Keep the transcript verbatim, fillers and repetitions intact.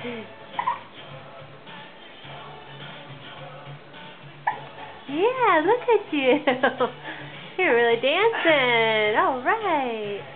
Yeah, look at you. You're really dancing. All right.